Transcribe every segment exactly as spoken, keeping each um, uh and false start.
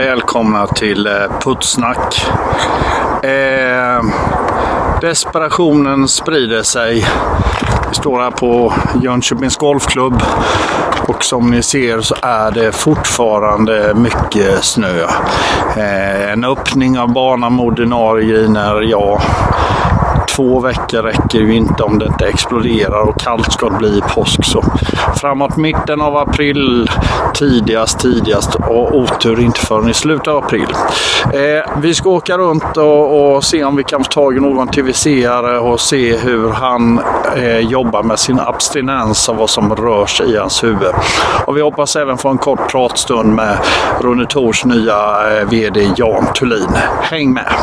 Välkomna till eh, Puttsnack. Eh, desperationen sprider sig. Vi står här på Jönköpings golfklubb och som ni ser så är det fortfarande mycket snö. Eh, en öppning av banan med ordinarie griner, ja, två veckor räcker ju inte om det inte exploderar och kallt ska det bli i påsk. Så framåt mitten av april, tidigast, tidigast och otur inte förrän i slutet av april. Eh, vi ska åka runt och, och se om vi kan få tag i någon tv-seare och se hur han eh, jobbar med sin abstinens av vad som rör sig i hans huvud. Och vi hoppas även få en kort pratstund med Rune Thors nya eh, vd Jan Thulin. Häng med!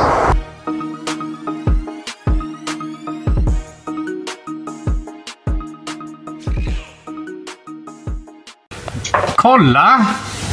Kolla!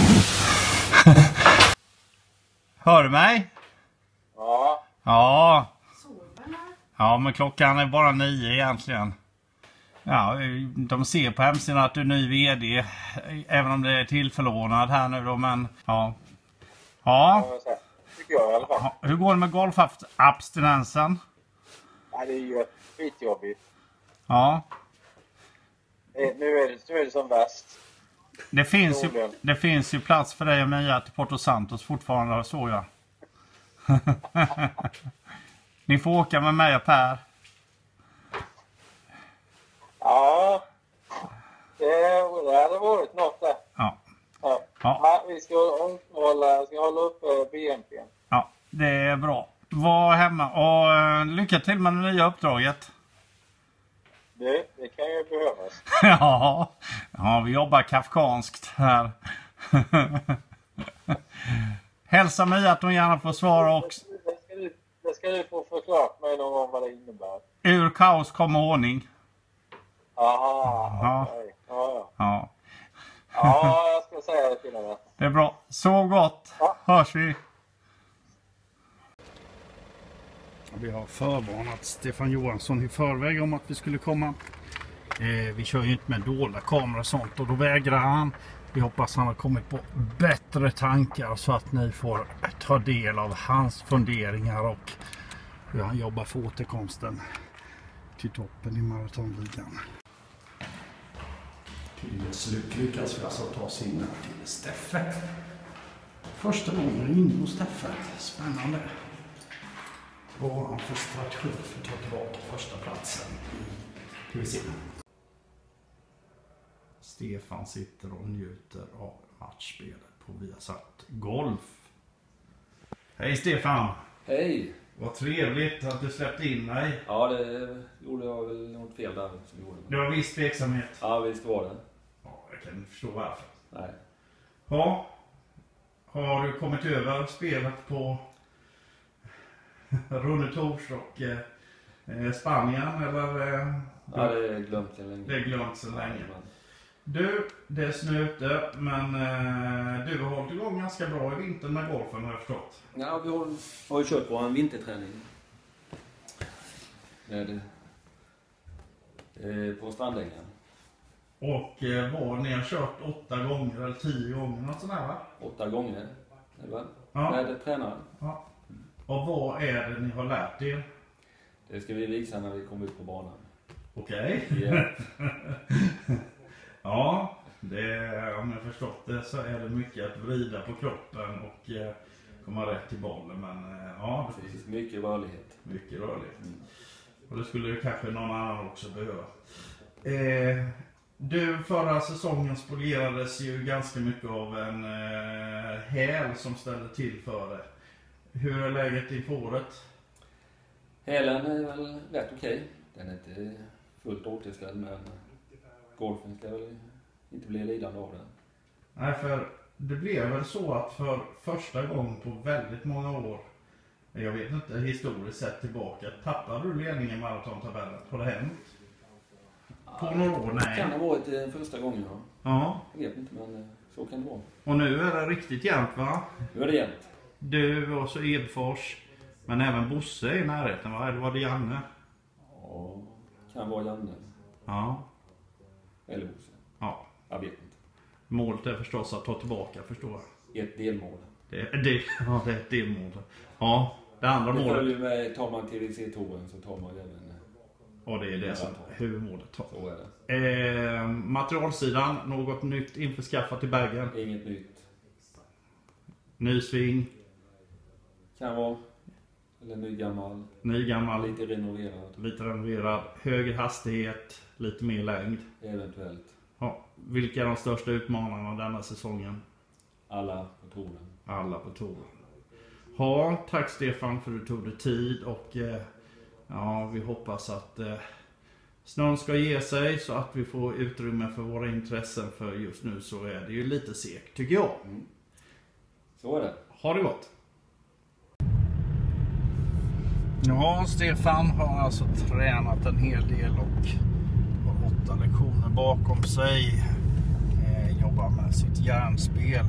Hör du mig? Ja. Ja. Ja, men klockan är bara nio egentligen. Ja, de ser på hemsidan att du är ny vd. Även om det är tillförlånad här nu då, men ja. Ja. Tycker jag i alla fall. Hur går det med golfabstinensen? Ja, det är ju skitjobbigt. Ja. Nu är det, nu är det som värst. Det finns, ju, det finns ju plats för dig och Mia till Porto Santos fortfarande, så jag. Ni får åka med mig och Per. Ja, det, det hade varit något där. Ja. Ja. Ja. Ja, vi ska hålla, ska hålla upp B N P. Ja, det är bra. Var hemma och uh, lycka till med det nya uppdraget. Det, det kan ju behövas. Ja, ja, vi jobbar kafkanskt här. Hälsa mig att hon gärna får svara också. Det ska du, det ska du få förklarat mig någon gång vad det innebär. Ur kaos kommer ordning. Aha, Ja. okej. Ja, ja. Ja. Ja, jag ska säga det till henne. Det är bra. Så gott. Ja. Hörs vi. Vi har förvarnat Stefan Johansson i förväg om att vi skulle komma. Eh, vi kör ju inte med dolda kameror och sånt och då vägrar han. Vi hoppas han har kommit på bättre tankar så att ni får ta del av hans funderingar och hur han jobbar för återkomsten till toppen i maratonligan. Till slut lyckas vi alltså ta oss in till Steffe. Första gången in hos Steffe. Spännande. Vad har han för strategi för att ta tillbaka första platsen i T V C? Stefan sitter och njuter av matchspelet på Viasat Golf. Hej Stefan! Hej! Vad trevligt att du släppte in mig. Ja, det gjorde jag väl något fel där som gjorde. Det var viss tveksamhet. Ja, visst var det. Ja, jag kan förstå varför. Nej. Ja, har du kommit över spelet på Rune Thors och eh, Spanien eller? Eh, ja, det är glömt sedan länge. Det är glömt sedan länge. Ja, du, det är snö ute, men eh, du har hållit igång ganska bra i vintern med golfen har jag förstått. ja vi har, har ju kört på en vinterträning. Med, eh, på Strandängen. Och eh, var ni har kört åtta gånger eller tio gånger något sånt här va? Åtta gånger. Eller? Ja. Med tränaren. Ja. Och vad är det ni har lärt er? Det ska vi visa när vi kommer ut på banan. Okej. Okay. Yeah. Ja, det, om jag förstått det så är det mycket att vrida på kroppen och eh, komma rätt till bollen. Men eh, ja, det finns mycket rörlighet. Mycket rörlighet. Mm. Och det skulle ju kanske någon annan också behöva. Eh, du, förra säsongen spolierades ju ganska mycket av en eh, häl som ställde till för det. Hur är läget i året? Hälen är väl rätt okej. Okay. Den är inte fullt återställd, men golfen ska väl inte bli lidande av den. Nej, för det blev väl så att för första gången på väldigt många år, jag vet inte, historiskt sett tillbaka, tappade du ledningen i maratontabellen? Har det hänt? På några år? Nej. Kan det ha varit eh, första gången, ja. Ja. Jag vet inte, men eh, så kan det vara. Och nu är det riktigt jämnt va? Nu är det jämnt. Du och så Edfors, men även Bosse i närheten va? Eller var det Janne? Ja, kan vara Janne. Ja. Eller Bosse. Ja. Jag vet inte. Målet är förstås att ta tillbaka, förstår jag. Ett delmål. Det, det, ja, det är det målet. Ja, det andra det målet. följer med, tar man T V C-touren så tar man även... Ja, det är det som huvudmålet tar. Så är det. Eh, materialsidan, något nytt införskaffat i bagen? Inget nytt. Ny sving? Kan vara. Eller ny gammal. Ny gammal. Lite renoverad. Lite renoverad. Högre hastighet, lite mer längd. Eventuellt. Ja, vilka är de största utmanarna denna säsongen? Alla på touren. Alla på touren. Ja, tack Stefan för att du tog dig tid och eh, ja, vi hoppas att eh, snön ska ge sig så att vi får utrymme för våra intressen, för just nu så är det ju lite segt tycker jag. Mm. Så är det. Ha det gott! Ja, Stefan har alltså tränat en hel del och har åtta lektioner bakom sig. Eh, jobbar med sitt järnspel.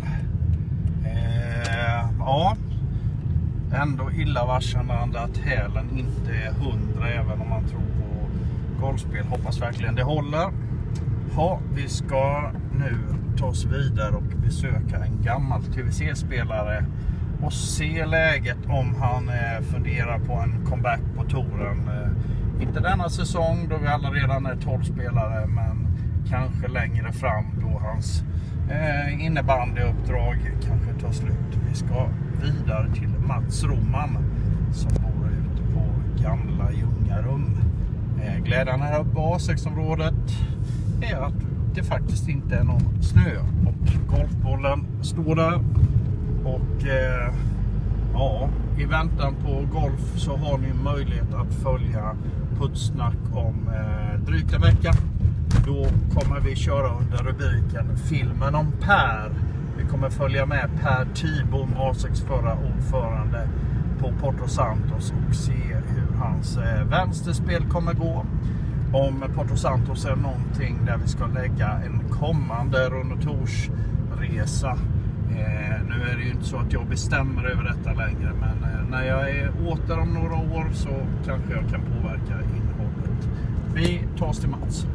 Eh, ja, ändå illavarslande att hälen inte är hundra även om man tror på golfspel. Hoppas verkligen det håller. Ja, vi ska nu ta oss vidare och besöka en gammal T V C-spelare och se läget om han eh, funderar på en comeback på touren. Eh, inte denna säsong då vi alla redan är tolv spelare, men kanske längre fram då hans eh, innebandyuppdrag kanske tar slut. Vi ska vidare till Mats Roman som bor ute på Gamla Ljungarum. Eh, glädjande här uppe på A sex-området är att det faktiskt inte är någon snö och golfbollen står där. Och eh, ja, i väntan på golf så har ni möjlighet att följa Puttsnack om eh, drygt en vecka. Då kommer vi köra under rubriken Filmen om Per. Vi kommer följa med Per Tibom, A sex förra ordförande på Porto Santos, och se hur hans eh, vänsterspel kommer gå. Om Porto Santos är någonting där vi ska lägga en kommande rundetorsresa. Eh, nu är det ju inte så att jag bestämmer över detta längre, men eh, när jag är åter om några år så kanske jag kan påverka innehållet. Vi tar oss till Mats.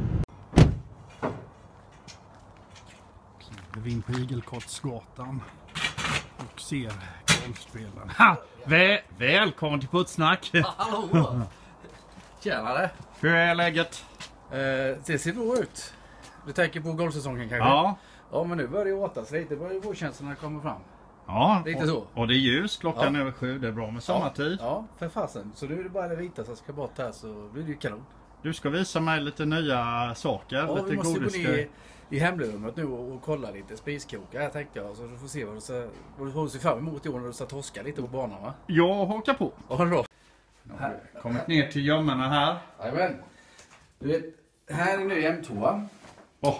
Kliver in på Igelkottsgatan och ser golfspelen. Ha! Väl, välkommen till Puttsnack! Hallå! Tjänare! Hur är läget? Eh, det ser bra ut. Du tänker på golfsäsongen kanske? Ja. Ja, men nu börjar det åtas lite. Börjar vårkänslorna komma fram. Ja, Lite och, så. och det är ljus, klockan Ja. över sju, det är bra med sommartid. Ja, ja, för fasen. Så nu är det bara det vita som ska bort här, så blir det ju kanon. Du ska visa mig lite nya saker, Ja, lite vi måste godis. gå ner i, i hemrummet nu och, och kolla lite spiskokar här, tänkte jag. Så du får se vad du, ska, vad du ser fram emot i år när du ska torska lite på banan, va? Jag hakar på. Ja, det är bra. Nu har vi kommit ner till gömmorna här. Jajamän. Du vet, här är nu M två. Åh.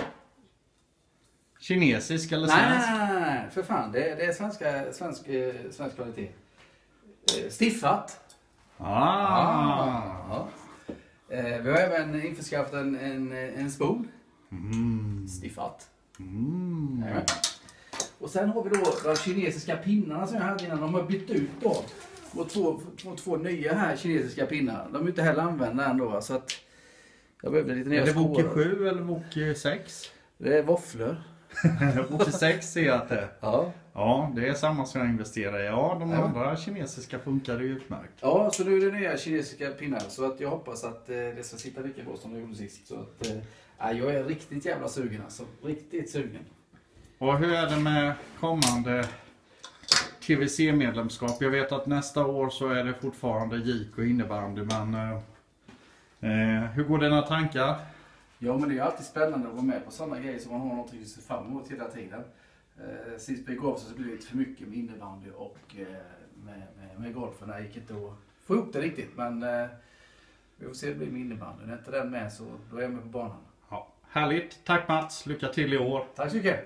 Kinesisk eller Nej, svensk? nej, nej, nej, för fan. Det, det är svenska, svensk, eh, svensk kvalitet. Eh, Stiffat. Ah. Ja. Eh, vi har även införskaffat en, en, en spool. Mm. Stiffat. Mm. Jajamän. Och sen har vi då de kinesiska pinnarna som jag hade innan. De har bytt ut då mot två, mot två nya här kinesiska pinnar. De är inte heller använda än då. Så att jag behövde lite nya Är det skor. Voke sju eller Voke sex? Det är våfflor. Voke sex ser jag att det är. Ja. Ja, det är samma som jag investerar i. Ja, de Ja. andra kinesiska funkar ju utmärkt. Ja, så nu är det nya kinesiska pinnar. Så att jag hoppas att eh, det ska sitta lika bra som det gjorde sist. Så att, eh, jag är riktigt jävla sugen alltså. Riktigt sugen. Och hur är det med kommande T V C-medlemskap? Jag vet att nästa år så är det fortfarande J K och innebandy, men eh, eh, hur går dina tankar? Ja, men det är alltid spännande att vara med på sådana grejer som man har någonting att se fram emot hela tiden. Eh, sist på golf så blev det lite för mycket med innebandy och eh, med, med, med golfen. Det gick inte att få ihop det riktigt, men eh, vi får se hur det blir med innebandy. Är inte den med så då är jag med på banan. Ja, härligt. Tack Mats. Lycka till i år. Tack så mycket!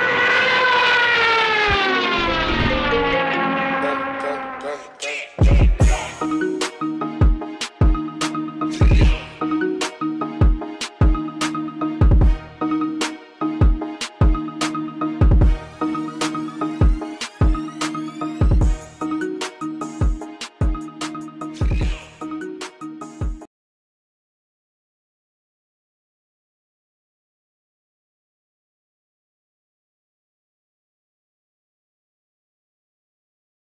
Dun, dun, dun, dun.